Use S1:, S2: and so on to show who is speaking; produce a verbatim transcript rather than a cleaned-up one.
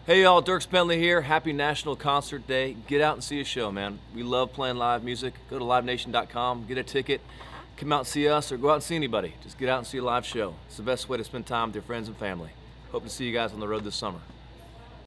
S1: Hey y'all, Dierks-Bentley here. Happy National Concert Day. Get out and see a show, man. We love playing live music. Go to live nation dot com, get a ticket, come out and see us, or go out and see anybody. Just get out and see a live show. It's the best way to spend time with your friends and family. Hope to see you guys on the road this summer.